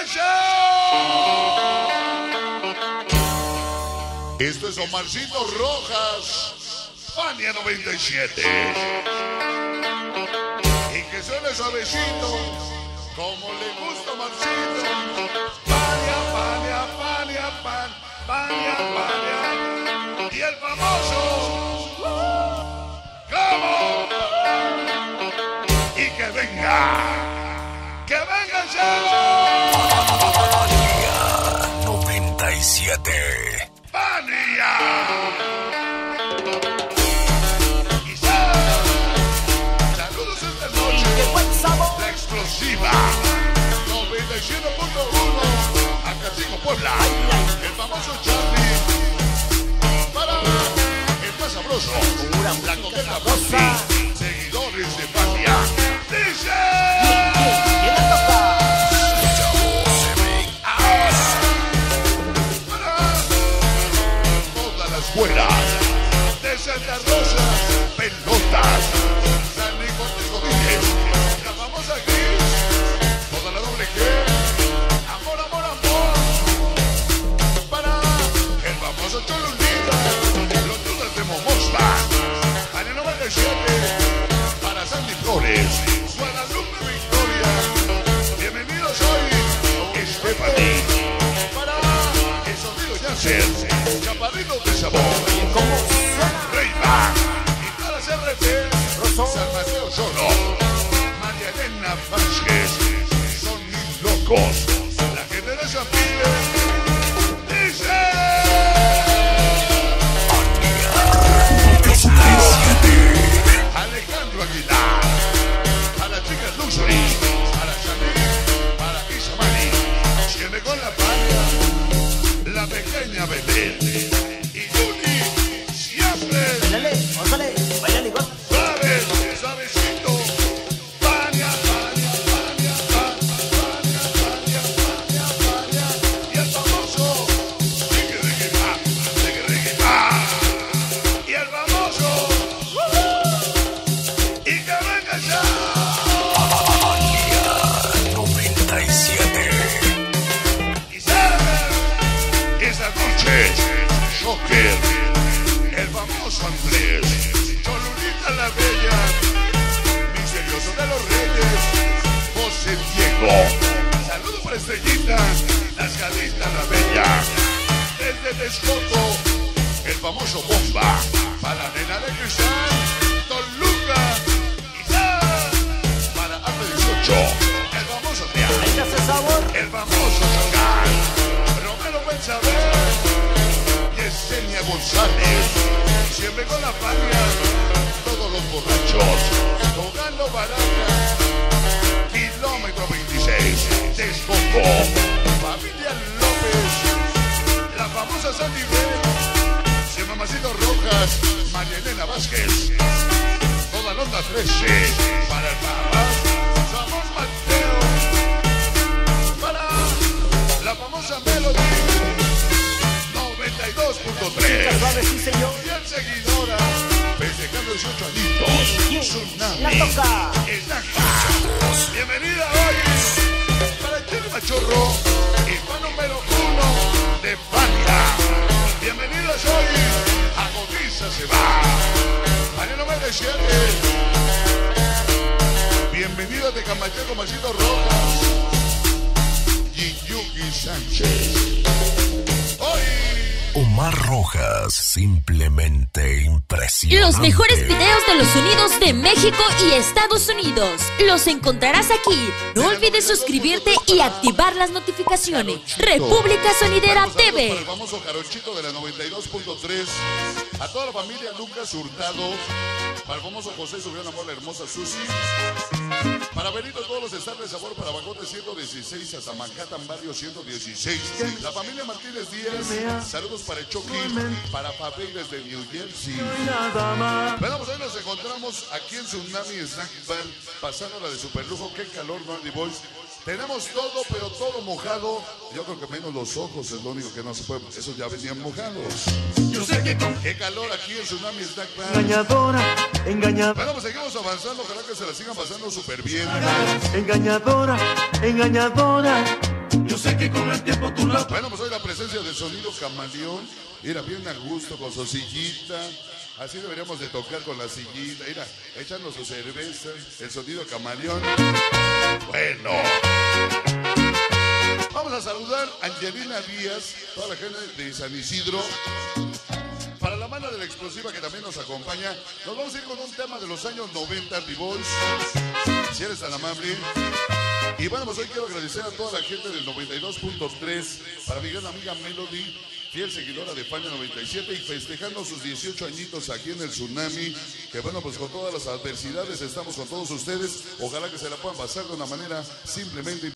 Show. Esto es Omarcito Rojas, Fania 97. Y que suene suavecito, como le gusta a Omarcito. Fania, Fania, Fania, Fania, Fania. Y el famoso, ¿cómo? Y que venga ya. Fania 97. Fania. Saludos esta noche. La explosiva 97.1 Acacico, Puebla. El famoso Charlie. Para el más sabroso, la coqueta Bossy. Seguidores de Fania. Dice. Fueras de Santa Rosa, pelotas, San Nicolás Godínez, la famosa Gris, toda la doble G, amor, amor, amor, para el famoso Cholulita, los dudas de Momospa, Año 97, para Sandy Flores, Guadalupe Victoria, bienvenidos hoy, Stephanie, para el sonido Janssen, Chaparrito de Sabor, Reyba, y para CRT, San Mateo Solo, María Elena Vázquez, son mis locos, la gente de San Pide, dice. Alejandro Aguilar, a las chicas Luxury, a la Chanel, para Isamani, siempre con la Fania, la pequeña Belén. Suavecito, Fania, Fania, Fania, Fania, Fania, Fania, Fania, y el famoso, y el famoso, y que venga ya. Fania 97. Y sabe, esa noche, Joker, el famoso Andrés, Cholulita la Bella, misterioso de los Reyes, José Diego, saludo para Estrellita, las Jalistas la Bella, desde Texcoco, el famoso Bomba, para la nena de Cristal, Toluca, y para Arte 18, el famoso Teatro, el famoso Chacal, Romero Benzabel, Yesenia González, siempre con la Fania, todos los borrachos, jugando baraja, kilómetro 26, Texcoco, familia López, la famosa Sandy Bell, Mamacito Rojas, María Elena Vázquez, toda nota 13, para el Papa, Ramón Mateo, para la famosa Melody, 92.3. Sí, señor. Y el seguidora, festejando 18 añitos, Tsunami, el Naka. Bienvenida hoy para el Chile Machorro, el fan número 1 de Fania. Bienvenidos hoy a Godiza se va. Año 97. Bienvenidos de Camachaco, Macito Rojas y Yuki Sánchez. Hoy Omar Rojas, simplemente impresionante. Los mejores videos de los sonidos de México y Estados Unidos los encontrarás aquí. No olvides suscribirte y activar las notificaciones. República Sonidera TV. Para el famoso Jarochito de la 92.3. A toda la familia Lucas Hurtado. Para el famoso José subió el amor, la hermosa Susi. Para Benito, todos los estados de sabor. Para Bagote 116 hasta Manhattan Barrio 116. La familia Martínez Díaz. Saludos para el Chucky. Para Fabel desde New Jersey. Bueno, pues hoy nos encontramos aquí en Tsunami Snack Bar, pasando la de superlujo. Qué calor, ¿no, Andy Boys? Tenemos todo, pero todo mojado. Yo creo que menos los ojos es lo único que no se puede. Esos ya venían mojados. Yo sé que con Qué calor aquí en Tsunami Snack Bar. engañadora, engañadora, Bueno, pues seguimos avanzando. Ojalá que se la sigan pasando súper bien. engañadora, engañadora. Yo sé una... Bueno, pues hoy la presencia del sonido camaleón. Mira, bien a gusto con su sillita. Así deberíamos de tocar con la sillita. Mira, echando su cerveza. El sonido camaleón. Bueno. Vamos a saludar a Angelina Díaz, toda la gente de San Isidro. Para la banda de la explosiva que también nos acompaña, nos vamos a ir con un tema de los años 90, D-Boys, si eres tan amable. Y bueno, pues hoy quiero agradecer a toda la gente del 92.3, para mi gran amiga Melody, fiel seguidora de Fania 97 y festejando sus 18 añitos aquí en el Tsunami, que bueno, pues con todas las adversidades estamos con todos ustedes. Ojalá que se la puedan pasar de una manera simplemente